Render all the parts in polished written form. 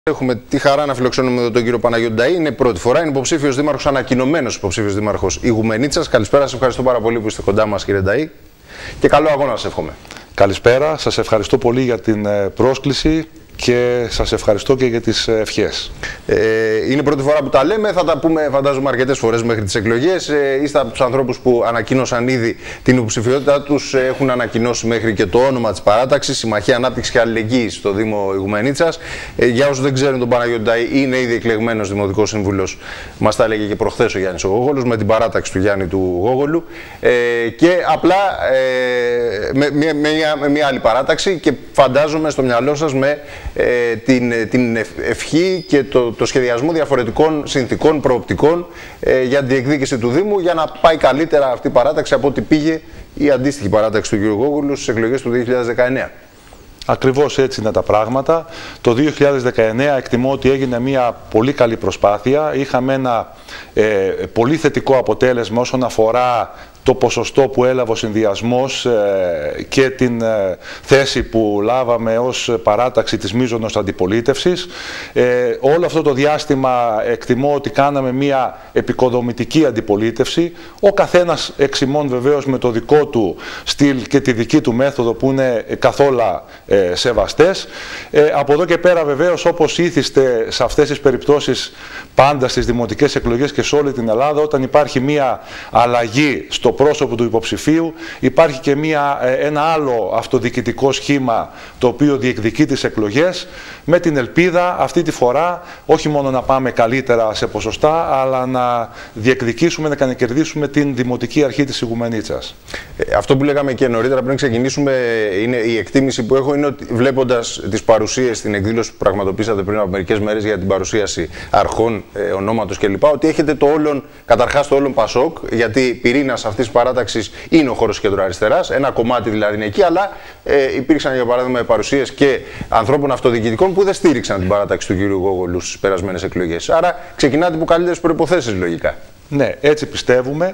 Έχουμε τη χαρά να φιλοξενούμε εδώ τον κύριο Παναγιώτη Νταΐ. Είναι πρώτη φορά, είναι υποψήφιος δήμαρχος, ανακοινωμένος υποψήφιος δήμαρχος Ιγουμενίτσας. Καλησπέρα, σας ευχαριστώ πάρα πολύ που είστε κοντά μας, κύριε Νταΐ. Και καλό αγώνα σας εύχομαι. Καλησπέρα, σας ευχαριστώ πολύ για την πρόσκληση και σας ευχαριστώ και για τις ευχές. Είναι πρώτη φορά που τα λέμε, θα τα πούμε φαντάζομαι αρκετές φορές μέχρι τις εκλογές. Είστε από τους ανθρώπους που ανακοίνωσαν ήδη την υποψηφιότητά τους, έχουν ανακοινώσει μέχρι και το όνομα της παράταξης, Συμμαχία Ανάπτυξης και Αλληλεγγύης στο Δήμο Ιγουμενίτσας. Για όσους δεν ξέρουν τον Παναγιώτη Νταΐ, είναι ήδη εκλεγμένος δημοτικός σύμβουλος, μας τα έλεγε και προχθές ο Γιάννης ο Γόγολος, με την παράταξη του Γιάννη του Γόγολου. Και απλά με μια άλλη παράταξη, και φαντάζομαι στο μυαλό σας με την ευχή και το σχεδιασμό διαφορετικών συνθηκών, προοπτικών για την διεκδίκηση του Δήμου, για να πάει καλύτερα αυτή η παράταξη από ό,τι πήγε η αντίστοιχη παράταξη του κ. Γόγολου στις εκλογές του 2019. Ακριβώς έτσι είναι τα πράγματα. Το 2019 εκτιμώ ότι έγινε μια πολύ καλή προσπάθεια. Είχαμε ένα πολύ θετικό αποτέλεσμα όσον αφορά το ποσοστό που έλαβε ο συνδυασμός και την θέση που λάβαμε ως παράταξη της μείζωνος αντιπολίτευσης. Όλο αυτό το διάστημα εκτιμώ ότι κάναμε μια επικοδομητική αντιπολίτευση. Ο καθένας εξ ημών βεβαίως με το δικό του στυλ και τη δική του μέθοδο που είναι καθόλου σεβαστές. Από εδώ και πέρα βεβαίως, όπως ήθιστε σε αυτές τις περιπτώσεις πάντα στις δημοτικές εκλογές και σε όλη την Ελλάδα, όταν υπάρχει μια αλλαγή στο πρόσωπο του υποψηφίου, υπάρχει και ένα άλλο αυτοδιοικητικό σχήμα το οποίο διεκδικεί τις εκλογές, με την ελπίδα αυτή τη φορά όχι μόνο να πάμε καλύτερα σε ποσοστά, αλλά να διεκδικήσουμε, να κερδίσουμε την Δημοτική Αρχή της Ιγουμενίτσας. Αυτό που λέγαμε και νωρίτερα πριν ξεκινήσουμε, είναι η εκτίμηση που έχω, είναι ότι βλέποντας τις παρουσίες στην εκδήλωση που πραγματοποιήσατε πριν από μερικές μέρες για την παρουσίαση αρχών, ονόματος κλπ., ότι έχετε το όλον, καταρχάς το όλον Πασόκ, γιατί πυρήνας αυτής της παράταξης είναι ο χώρος κεντροαριστεράς, ένα κομμάτι δηλαδή είναι εκεί, αλλά υπήρξαν για παράδειγμα παρουσίες και ανθρώπων αυτοδιοικητικών που δεν στήριξαν την παράταξη του κ. Γόγολου στις περασμένες εκλογές. Άρα ξεκινάτε από καλύτερες προϋποθέσεις λογικά. Ναι, έτσι πιστεύουμε.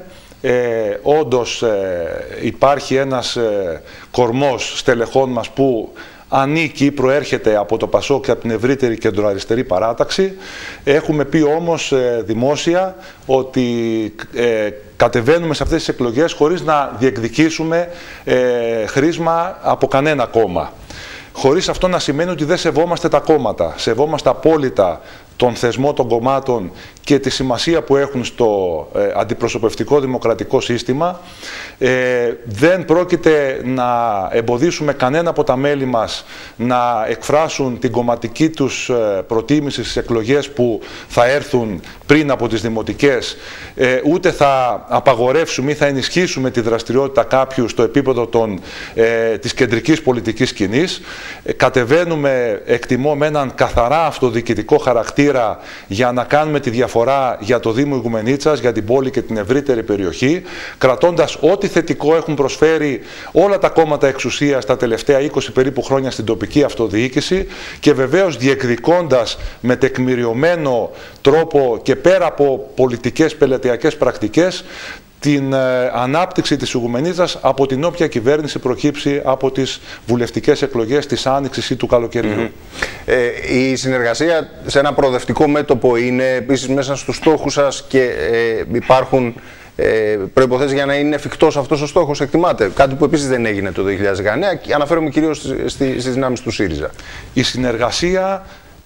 Όντως υπάρχει ένας κορμός στελεχών μας που ανήκει, προέρχεται από το Πασόκ και από την ευρύτερη κεντροαριστερή παράταξη. Έχουμε πει όμως δημόσια ότι κατεβαίνουμε σε αυτές τις εκλογές χωρίς να διεκδικήσουμε χρήσμα από κανένα κόμμα. Χωρίς αυτό να σημαίνει ότι δεν σεβόμαστε τα κόμματα. Σεβόμαστε απόλυτα τον θεσμό των κομμάτων και τη σημασία που έχουν στο αντιπροσωπευτικό δημοκρατικό σύστημα. Δεν πρόκειται να εμποδίσουμε κανένα από τα μέλη μας να εκφράσουν την κομματική τους προτίμηση στις εκλογές που θα έρθουν πριν από τις δημοτικές, ούτε θα απαγορεύσουμε ή θα ενισχύσουμε τη δραστηριότητα κάποιου στο επίπεδο της κεντρικής πολιτικής σκηνής. Κατεβαίνουμε, εκτιμώ, με έναν καθαρά αυτοδιοικητικό χαρακτήρα για να κάνουμε τη διαφορά για το Δήμο Ιγουμενίτσας, για την πόλη και την ευρύτερη περιοχή, κρατώντας ό,τι θετικό έχουν προσφέρει όλα τα κόμματα εξουσίας τα τελευταία 20 περίπου χρόνια στην τοπική αυτοδιοίκηση, και βεβαίως διεκδικώντας με τεκμηριωμένο τρόπο και πέρα από πολιτικές πελατειακές πρακτικές την ανάπτυξη της Ιγουμενίτσας από την όποια κυβέρνηση προκύψει από τις βουλευτικές εκλογές της Άνοιξης ή του καλοκαιριού. Η συνεργασία σε ένα προοδευτικό μέτωπο είναι επίσης μέσα στους στόχους σας, και υπάρχουν προϋποθέσεις για να είναι εφικτός αυτός ο στόχος, εκτιμάτε? Κάτι που επίσης δεν έγινε το 2019, και αναφέρομαι κυρίως στις δυνάμεις του ΣΥΡΙΖΑ. Η συνεργασία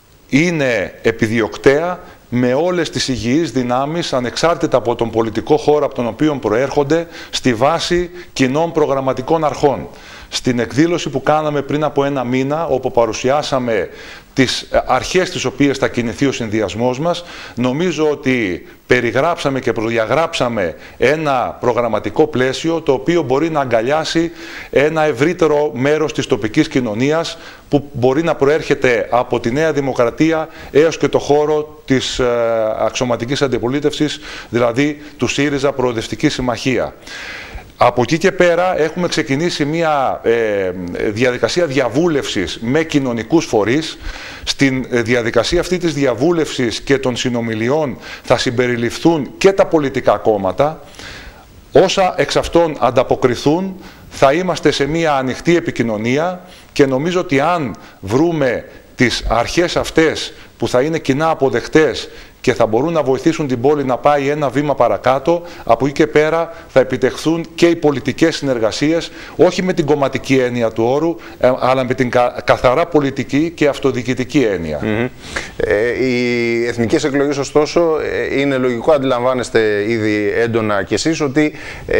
είναι επιδιωκτέα με όλες τις υγιείς δυνάμεις, ανεξάρτητα από τον πολιτικό χώρο από τον οποίο προέρχονται, στη βάση κοινών προγραμματικών αρχών. Στην εκδήλωση που κάναμε πριν από ένα μήνα, όπου παρουσιάσαμε τις αρχές τις οποίες θα κινηθεί ο συνδυασμός μας, νομίζω ότι περιγράψαμε και προδιαγράψαμε ένα προγραμματικό πλαίσιο το οποίο μπορεί να αγκαλιάσει ένα ευρύτερο μέρος της τοπικής κοινωνίας, που μπορεί να προέρχεται από τη Νέα Δημοκρατία έως και το χώρο της αξιωματικής αντιπολίτευσης, δηλαδή του ΣΥΡΙΖΑ Προοδευτική Συμμαχία. Από εκεί και πέρα έχουμε ξεκινήσει μια διαδικασία διαβούλευσης με κοινωνικούς φορείς. Στην διαδικασία αυτή της διαβούλευσης και των συνομιλιών θα συμπεριληφθούν και τα πολιτικά κόμματα. Όσα εξ αυτών ανταποκριθούν, θα είμαστε σε μια ανοιχτή επικοινωνία, και νομίζω ότι αν βρούμε τις αρχές αυτές που θα είναι κοινά αποδεκτές και θα μπορούν να βοηθήσουν την πόλη να πάει ένα βήμα παρακάτω, από εκεί και πέρα θα επιτευχθούν και οι πολιτικές συνεργασίες, όχι με την κομματική έννοια του όρου, αλλά με την καθαρά πολιτική και αυτοδιοικητική έννοια. Οι εθνικές εκλογές, ωστόσο, είναι λογικό, αντιλαμβάνεστε ήδη έντονα κι εσείς, ότι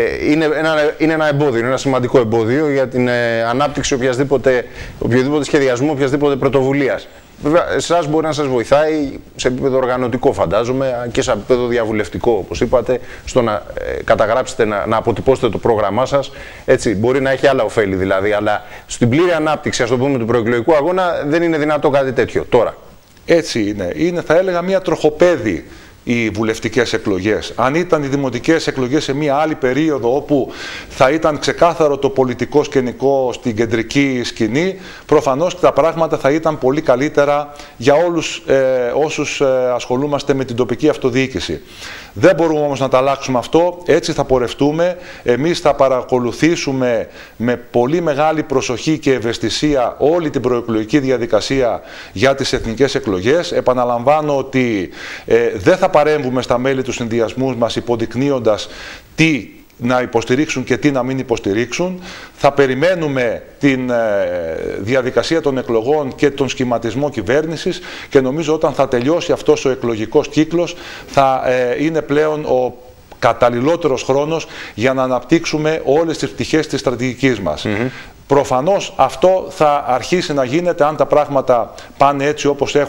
είναι ένα εμπόδιο, είναι ένα σημαντικό εμπόδιο για την ανάπτυξη οποιοδήποτε σχεδιασμού, οποιασδήποτε πρωτοβουλίας. Βέβαια, εσάς μπορεί να σας βοηθάει σε επίπεδο οργανωτικό, φαντάζομαι, και σε επίπεδο διαβουλευτικό, όπως είπατε, στο να καταγράψετε, να αποτυπώσετε το πρόγραμμά σας. Έτσι, μπορεί να έχει άλλα ωφέλη δηλαδή, αλλά στην πλήρη ανάπτυξη, ας το πούμε, του προεκλογικού αγώνα δεν είναι δυνατό κάτι τέτοιο τώρα. Έτσι είναι. Είναι, θα έλεγα, μια τροχοπέδη οι βουλευτικές εκλογές. Αν ήταν οι δημοτικές εκλογές σε μια άλλη περίοδο όπου θα ήταν ξεκάθαρο το πολιτικό σκηνικό στην κεντρική σκηνή, προφανώς τα πράγματα θα ήταν πολύ καλύτερα για όλους όσους ασχολούμαστε με την τοπική αυτοδιοίκηση. Δεν μπορούμε όμως να τα αλλάξουμε αυτό, έτσι θα πορευτούμε. Εμείς θα παρακολουθήσουμε με πολύ μεγάλη προσοχή και ευαισθησία όλη την προεκλογική διαδικασία για τις εθνικές εκλογές. Επαναλαμβάνω ότι δεν θα παρέμβουμε στα μέλη του συνδυασμού μας υποδεικνύοντας τι να υποστηρίξουν και τι να μην υποστηρίξουν. Θα περιμένουμε την διαδικασία των εκλογών και τον σχηματισμό κυβέρνησης και νομίζω όταν θα τελειώσει αυτός ο εκλογικός κύκλος θα είναι πλέον ο καταλληλότερος χρόνος για να αναπτύξουμε όλες τις πτυχές της στρατηγικής μας. Προφανώς αυτό θα αρχίσει να γίνεται αν τα πράγματα πάνε έτσι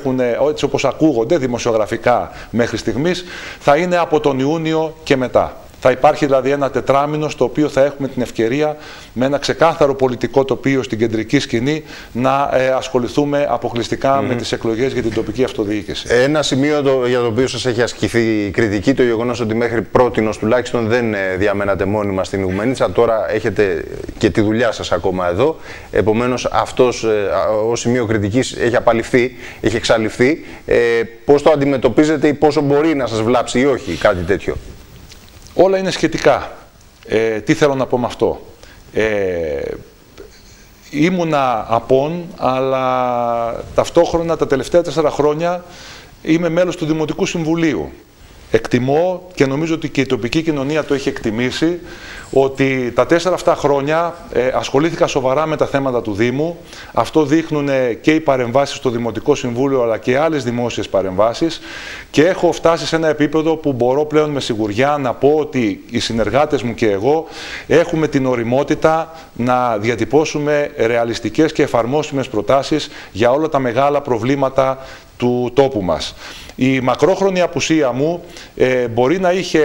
όπως ακούγονται δημοσιογραφικά μέχρι στιγμής, θα είναι από τον Ιούνιο και μετά. Θα υπάρχει δηλαδή ένα τετράμινο στο οποίο θα έχουμε την ευκαιρία με ένα ξεκάθαρο πολιτικό τοπίο στην κεντρική σκηνή να ασχοληθούμε αποκλειστικά με τις εκλογές για την τοπική αυτοδιοίκηση. Ένα σημείο για το οποίο σας έχει ασκηθεί κριτική, το γεγονός ότι μέχρι πρότινος τουλάχιστον δεν διαμένατε μόνιμα στην Ιγουμενίτσα, τώρα έχετε και τη δουλειά σας ακόμα εδώ. Επομένως αυτός ως σημείο κριτικής έχει απαλληφθεί, έχει εξαλειφθεί. Πώς το αντιμετωπίζετε ή πόσο μπορεί να σας βλάψει ή όχι κάτι τέτοιο? Όλα είναι σχετικά. Τι θέλω να πω με αυτό? Ήμουνα απόν, αλλά ταυτόχρονα τα τελευταία 4 χρόνια είμαι μέλος του Δημοτικού Συμβουλίου. Εκτιμώ και νομίζω ότι και η τοπική κοινωνία το έχει εκτιμήσει ότι τα 4 αυτά χρόνια ασχολήθηκα σοβαρά με τα θέματα του Δήμου. Αυτό δείχνουν και οι παρεμβάσεις στο Δημοτικό Συμβούλιο αλλά και άλλες δημόσιες παρεμβάσεις και έχω φτάσει σε ένα επίπεδο που μπορώ πλέον με σιγουριά να πω ότι οι συνεργάτες μου και εγώ έχουμε την ωριμότητα να διατυπώσουμε ρεαλιστικές και εφαρμόσιμες προτάσεις για όλα τα μεγάλα προβλήματα του τόπου μας. Η μακρόχρονη απουσία μου μπορεί να είχε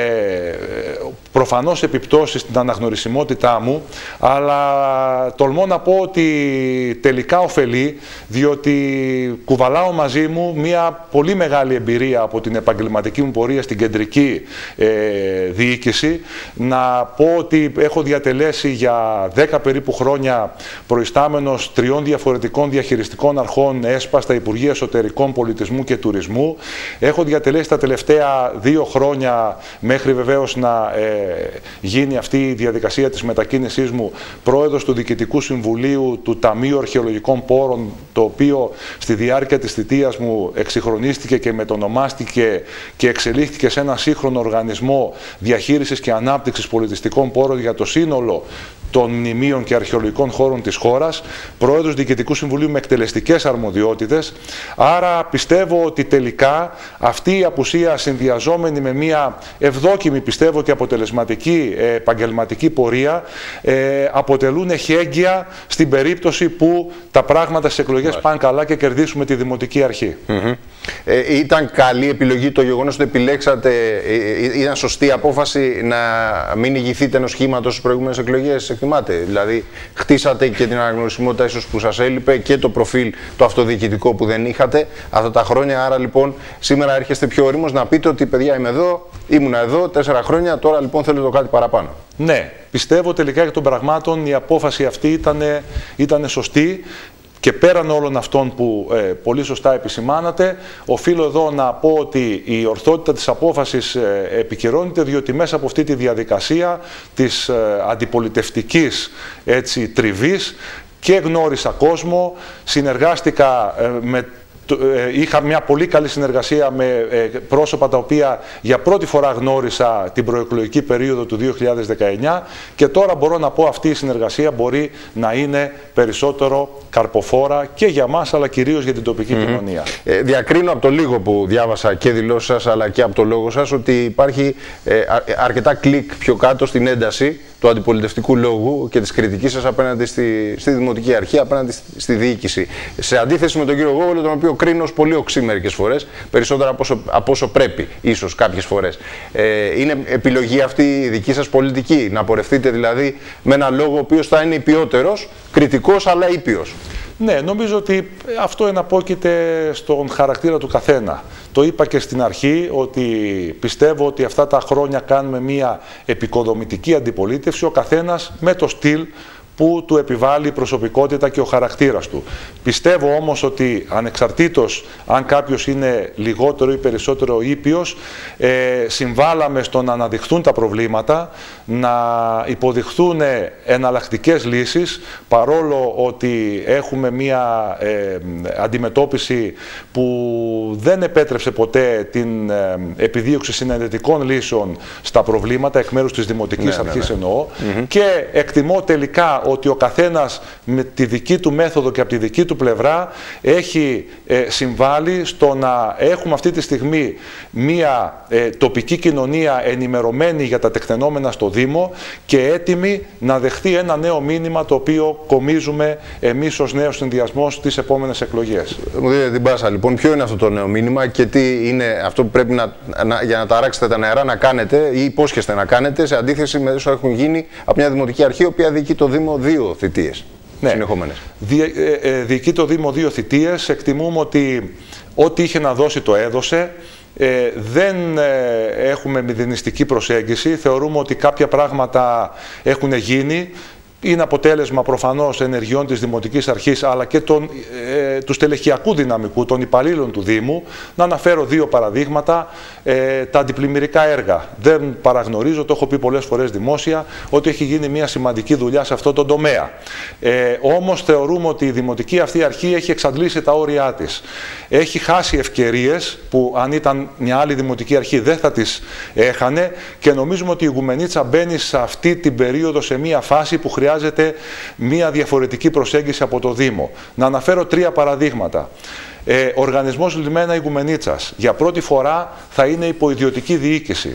προφανώς επιπτώσεις στην αναγνωρισιμότητά μου, αλλά τολμώ να πω ότι τελικά ωφελεί, διότι κουβαλάω μαζί μου μια πολύ μεγάλη εμπειρία από την επαγγελματική μου πορεία στην κεντρική διοίκηση. Να πω ότι έχω διατελέσει για 10 περίπου χρόνια προϊστάμενος 3 διαφορετικών διαχειριστικών αρχών ΕΣΠΑ στα Υπουργεία Εσωτερικών, Πολιτισμού και Τουρισμού. Έχω διατελέσει τα τελευταία 2 χρόνια, μέχρι βεβαίως να γίνει αυτή η διαδικασία της μετακίνησής μου, πρόεδρος του Διοικητικού Συμβουλίου του Ταμείου Αρχαιολογικών Πόρων, το οποίο στη διάρκεια της θητείας μου εξυγχρονίστηκε και μετονομάστηκε και εξελίχθηκε σε ένα σύγχρονο οργανισμό διαχείρισης και ανάπτυξης πολιτιστικών πόρων για το σύνολο των μνημείων και αρχαιολογικών χώρων της χώρας, πρόεδρος Διοικητικού Συμβουλίου με εκτελεστικές αρμοδιότητες. Άρα πιστεύω ότι τελικά αυτή η απουσία, συνδυαζόμενη με μια ευδόκιμη, πιστεύω, και αποτελεσματική επαγγελματική πορεία, αποτελούν εχέγγυα στην περίπτωση που τα πράγματα στις εκλογές πάνε καλά και κερδίσουμε τη Δημοτική Αρχή. Ήταν καλή επιλογή το γεγονός ότι επιλέξατε, ήταν σωστή απόφαση να μην ηγηθείτε ενός σχήματος στις προηγούμενες εκλογές? Εκτιμάτε, δηλαδή χτίσατε και την αναγνωρισιμότητα ίσως που σας έλειπε και το προφίλ το αυτοδιοικητικό που δεν είχατε αυτά τα χρόνια. Άρα λοιπόν σήμερα έρχεστε πιο ωρίμος να πείτε ότι παιδιά είμαι εδώ, ήμουνα εδώ 4 χρόνια, τώρα λοιπόν θέλω το κάτι παραπάνω. Ναι, πιστεύω τελικά εκ των πραγμάτων η απόφαση αυτή ήταν σωστή. Και πέραν όλων αυτών που πολύ σωστά επισημάνατε, οφείλω εδώ να πω ότι η ορθότητα της απόφασης επικυρώνεται, διότι μέσα από αυτή τη διαδικασία της αντιπολιτευτικής τριβής και γνώρισα κόσμο, συνεργάστηκα με είχα μια πολύ καλή συνεργασία με πρόσωπα τα οποία για πρώτη φορά γνώρισα την προεκλογική περίοδο του 2019 και τώρα μπορώ να πω αυτή η συνεργασία μπορεί να είναι περισσότερο καρποφόρα και για μας αλλά κυρίως για την τοπική κοινωνία. Διακρίνω από το λίγο που διάβασα και δηλώσεις σας αλλά και από το λόγο σας ότι υπάρχει αρκετά κλικ πιο κάτω στην ένταση του αντιπολιτευτικού λόγου και της κριτικής σας απέναντι στη Δημοτική Αρχή, απέναντι στη διοίκηση. Σε αντίθεση με τον κύριο Γόγολο, τον οποίο κρίνω ως πολύ οξύ μερικές φορές, περισσότερα από όσο πρέπει, ίσως κάποιες φορές. Είναι επιλογή αυτή η δική σας πολιτική, να πορευτείτε δηλαδή με ένα λόγο ο οποίος θα είναι υπιότερος, κριτικός αλλά ήπιος? Ναι, νομίζω ότι αυτό εναπόκειται στον χαρακτήρα του καθένα. Το είπα και στην αρχή ότι πιστεύω ότι αυτά τα χρόνια κάνουμε μια επικοδομητική αντιπολίτευση, ο καθένας με το στυλ που του επιβάλλει η προσωπικότητα και ο χαρακτήρας του. Πιστεύω όμως ότι ανεξαρτήτως αν κάποιος είναι λιγότερο ή περισσότερο ήπιος, συμβάλαμε στο να αναδειχθούν τα προβλήματα, να υποδειχθούν εναλλακτικές λύσεις, παρόλο ότι έχουμε μία αντιμετώπιση που δεν επέτρεψε ποτέ την επιδίωξη συνενετικών λύσεων στα προβλήματα, εκ μέρους της Δημοτικής Αρχής εννοώ, και εκτιμώ τελικά ότι ο καθένας με τη δική του μέθοδο και από τη δική του πλευρά έχει συμβάλει στο να έχουμε αυτή τη στιγμή μία τοπική κοινωνία ενημερωμένη για τα τεκτενόμενα στο Δήμο και έτοιμη να δεχθεί ένα νέο μήνυμα το οποίο κομίζουμε εμείς ως νέος συνδυασμός στις επόμενες εκλογές. Μου δείτε την πάσα λοιπόν, ποιο είναι αυτό το νέο μήνυμα και τι είναι αυτό που πρέπει για να ταράξετε τα νερά να κάνετε ή υπόσχεστε να κάνετε σε αντίθεση με όσο έχουν γίνει από μια Δημοτική Αρχή η οποία διοικεί το Δήμο 2 θητείες συνεχόμενες. Διοικεί το Δήμο 2 θητείες. Εκτιμούμε ότι ό,τι είχε να δώσει το έδωσε. Δεν έχουμε μηδενιστική προσέγγιση. Θεωρούμε ότι κάποια πράγματα έχουν γίνει. Είναι αποτέλεσμα προφανώς ενεργειών της Δημοτικής Αρχής αλλά και του στελεχειακού δυναμικού των υπαλλήλων του Δήμου. Να αναφέρω δύο παραδείγματα. Τα αντιπλημμυρικά έργα. Δεν παραγνωρίζω, το έχω πει πολλές φορές δημόσια, ότι έχει γίνει μια σημαντική δουλειά σε αυτό το τομέα. Όμως θεωρούμε ότι η Δημοτική αυτή αρχή έχει εξαντλήσει τα όρια της. Έχει χάσει ευκαιρίες που αν ήταν μια άλλη Δημοτική Αρχή δεν θα τις έχανε και νομίζουμε ότι η Ιγουμενίτσα μπαίνει σε αυτή την περίοδο σε μια φάση που χρειάζεται μια διαφορετική προσέγγιση από το Δήμο. Να αναφέρω τρία παραδείγματα. Οργανισμός Λιμένα Ιγουμενίτσας για πρώτη φορά θα είναι υποειδιωτική διοίκηση.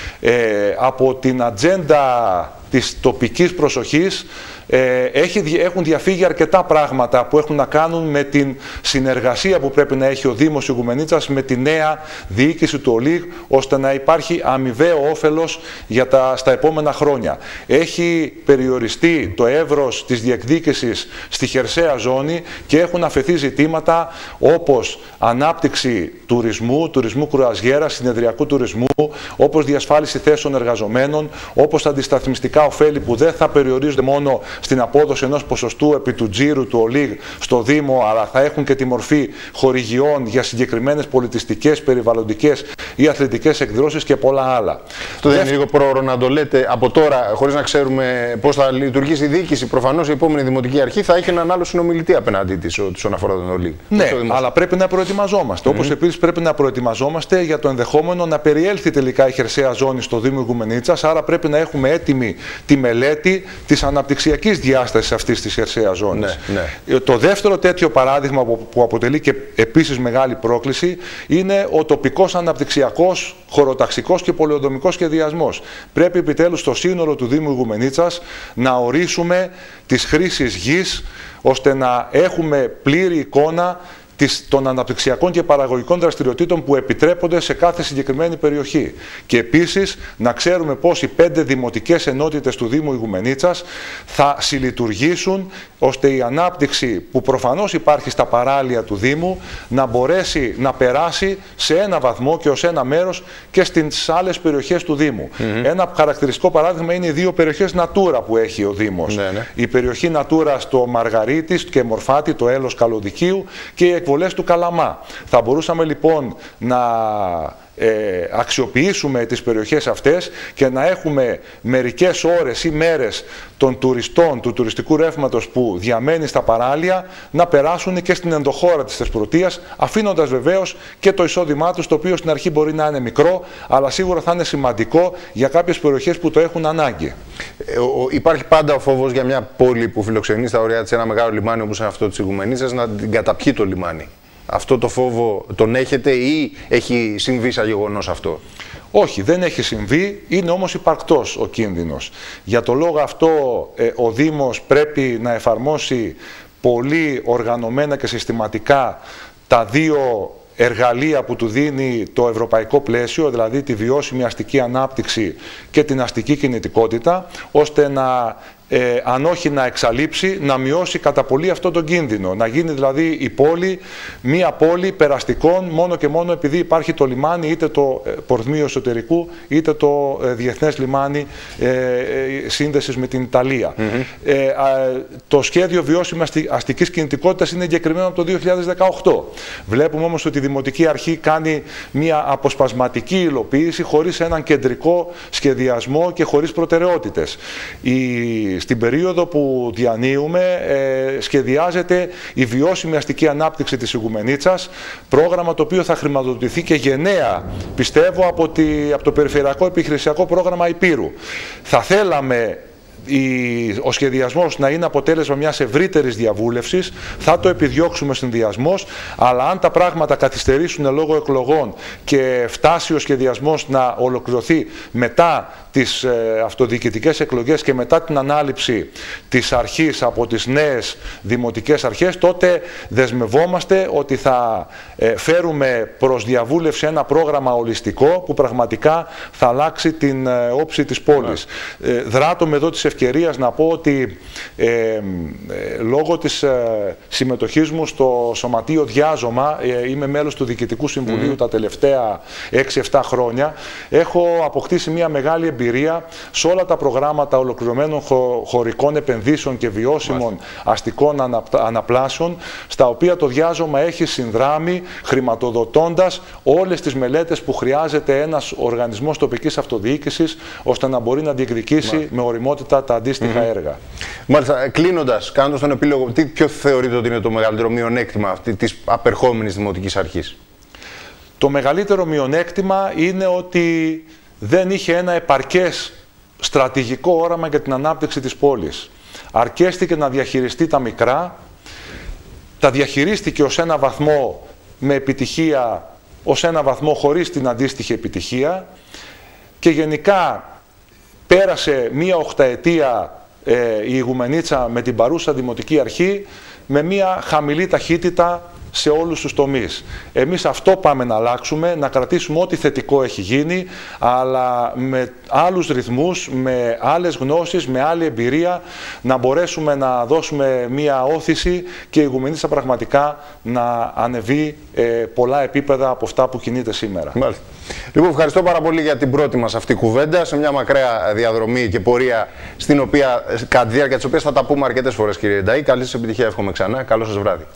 Από την ατζέντα της τοπικής προσοχής έχουν διαφύγει αρκετά πράγματα που έχουν να κάνουν με την συνεργασία που πρέπει να έχει ο Δήμος Ιγουμενίτσας με τη νέα διοίκηση του ΟΛΙΓ, ώστε να υπάρχει αμοιβαίο όφελος στα επόμενα χρόνια. Έχει περιοριστεί το εύρος της διεκδίκησης στη χερσαία ζώνη και έχουν αφαιθεί ζητήματα όπως ανάπτυξη τουρισμού κρουαζιέρας, συνεδριακού τουρισμού, όπως διασφάλιση θέσεων εργαζομένων, όπως αντισταθμιστικά ωφέλη που δεν θα περιορίζονται μόνο στην απόδοση ενός ποσοστού επί του τζίρου του ΟΛΙΓ στο Δήμο, αλλά θα έχουν και τη μορφή χορηγιών για συγκεκριμένες πολιτιστικές, περιβαλλοντικές ή αθλητικές εκδηλώσεις και πολλά άλλα. Αυτό δεν είναι λίγο πρόωρο να το λέτε από τώρα, χωρίς να ξέρουμε πώς θα λειτουργήσει η διοίκηση? Προφανώς η επόμενη Δημοτική Αρχή θα έχει έναν άλλο συνομιλητή απέναντί της όσον αφορά τον ΟΛΙΓ. Ναι, αλλά πρέπει να προετοιμαζόμαστε. Όπως επίσης πρέπει να προετοιμαζόμαστε για το ενδεχόμενο να περιέλθει τελικά η χερσαία ζώνη στο Δήμο Ιγουμενίτσας, άρα πρέπει να έχουμε έτοιμη τη μελέτη της αναπτυξιακής διάστασης αυτής της χερσαίας ζώνης. Το δεύτερο τέτοιο παράδειγμα που αποτελεί και επίσης μεγάλη πρόκληση είναι ο τοπικός αναπτυξιακός, χωροταξικός και πολεοδομικός σχεδιασμός. Πρέπει επιτέλους στο σύνολο του Δήμου Ιγουμενίτσας να ορίσουμε τις χρήσεις γης, ώστε να έχουμε πλήρη εικόνα των αναπτυξιακών και παραγωγικών δραστηριοτήτων που επιτρέπονται σε κάθε συγκεκριμένη περιοχή. Και επίσης να ξέρουμε πώς οι 5 δημοτικές ενότητες του Δήμου Ιγουμενίτσας θα συλλειτουργήσουν ώστε η ανάπτυξη που προφανώς υπάρχει στα παράλια του Δήμου να μπορέσει να περάσει σε ένα βαθμό και ως ένα μέρος και στις άλλες περιοχές του Δήμου. Ένα χαρακτηριστικό παράδειγμα είναι οι δύο περιοχές Natura που έχει ο Δήμος. Η περιοχή Natura στο Μαργαρίτης και Μορφάτη, το έλος Καλωδικίου και οι εκβολές του Καλαμά. Θα μπορούσαμε λοιπόν να αξιοποιήσουμε τις περιοχές αυτές και να έχουμε μερικές ώρες ή μέρες των τουριστών, του τουριστικού ρεύματος που διαμένει στα παράλια, να περάσουν και στην ενδοχώρα της Θεσπρωτείας, αφήνοντας βεβαίως και το εισόδημά τους, το οποίο στην αρχή μπορεί να είναι μικρό, αλλά σίγουρα θα είναι σημαντικό για κάποιες περιοχές που το έχουν ανάγκη. Υπάρχει πάντα ο φόβος για μια πόλη που φιλοξενεί στα ωριά της ένα μεγάλο λιμάνι όπως είναι αυτό της Ιγουμενίτσας να την καταπιεί το λιμάνι. Αυτό το φόβο τον έχετε ή έχει συμβεί σαν γεγονός αυτό? Όχι, δεν έχει συμβεί, είναι όμως υπαρκτός ο κίνδυνος. Για το λόγο αυτό ο Δήμος πρέπει να εφαρμόσει πολύ οργανωμένα και συστηματικά τα δύο εργαλεία που του δίνει το ευρωπαϊκό πλαίσιο, δηλαδή τη βιώσιμη αστική ανάπτυξη και την αστική κινητικότητα, ώστε να, αν όχι να εξαλείψει, να μειώσει κατά πολύ αυτόν τον κίνδυνο. Να γίνει δηλαδή η πόλη μία πόλη περαστικών μόνο και μόνο επειδή υπάρχει το λιμάνι, είτε το πορθμίο εσωτερικού, είτε το διεθνές λιμάνι σύνδεσης με την Ιταλία. Το σχέδιο βιώσιμης αστικής κινητικότητας είναι εγκεκριμένο από το 2018. Βλέπουμε όμως ότι η Δημοτική Αρχή κάνει μία αποσπασματική υλοποίηση χωρίς έναν κεντρικό σχεδιασμό και χωρίς προτεραιότητες. Στην περίοδο που διανύουμε σχεδιάζεται η βιώσιμη αστική ανάπτυξη της Ιγουμενίτσας, πρόγραμμα το οποίο θα χρηματοδοτηθεί και γενναία, πιστεύω, από το Περιφερειακό Επιχειρησιακό Πρόγραμμα Ηπείρου. Θα θέλαμε ο σχεδιασμός να είναι αποτέλεσμα μιας ευρύτερης διαβούλευσης, θα το επιδιώξουμε συνδυασμός, αλλά αν τα πράγματα καθυστερήσουν λόγω εκλογών και φτάσει ο σχεδιασμός να ολοκληρωθεί μετά τις αυτοδιοικητικές εκλογές και μετά την ανάληψη της αρχής από τις νέες δημοτικές αρχές, τότε δεσμευόμαστε ότι θα φέρουμε προς διαβούλευση ένα πρόγραμμα ολιστικό που πραγματικά θα αλλάξει την όψη της πόλης. Δράτω με εδώ της ευκαιρίας να πω ότι λόγω της συμμετοχής μου στο Σωματείο Διάζωμα, είμαι μέλος του Διοικητικού Συμβουλίου τα τελευταία 6-7 χρόνια, έχω αποκτήσει μια μεγάλη εμπειρία σε όλα τα προγράμματα ολοκληρωμένων χωρικών επενδύσεων και βιώσιμων αστικών αναπλάσεων, στα οποία το Διάζωμα έχει συνδράμει χρηματοδοτώντας όλες τις μελέτες που χρειάζεται ένας οργανισμός τοπικής αυτοδιοίκησης ώστε να μπορεί να διεκδικήσει με ωριμότητα τα αντίστοιχα έργα. Μάλιστα, κλείνοντας, κάνοντας τον επίλογο, ποιο θεωρείτε ότι είναι το μεγαλύτερο μειονέκτημα αυτή της απερχόμενης Δημοτικής Αρχής? Το μεγαλύτερο μειονέκτημα είναι ότι δεν είχε ένα επαρκές στρατηγικό όραμα για την ανάπτυξη της πόλης. Αρκέστηκε να διαχειριστεί τα μικρά, τα διαχειρίστηκε ως ένα βαθμό με επιτυχία, ως ένα βαθμό χωρίς την αντίστοιχη επιτυχία και γενικά πέρασε μία 8ετία η Ιγουμενίτσα με την παρούσα Δημοτική Αρχή με μία χαμηλή ταχύτητα σε όλους τους τομείς. Εμείς αυτό πάμε να αλλάξουμε, να κρατήσουμε ό,τι θετικό έχει γίνει, αλλά με άλλους ρυθμούς, με άλλες γνώσεις, με άλλη εμπειρία, να μπορέσουμε να δώσουμε μία όθηση και η Ιγουμενίτσα πραγματικά να ανεβεί πολλά επίπεδα από αυτά που κινείται σήμερα. Μάλιστα. Λοιπόν, ευχαριστώ πάρα πολύ για την πρώτη μας αυτή κουβέντα, σε μια μακραία διαδρομή και πορεία, στην οποία, κατά τη διάρκεια της οποίας θα τα πούμε αρκετές φορές, κύριε Νταΐ. Καλή σας επιτυχία, εύχομαι ξανά. Καλό σας βράδυ.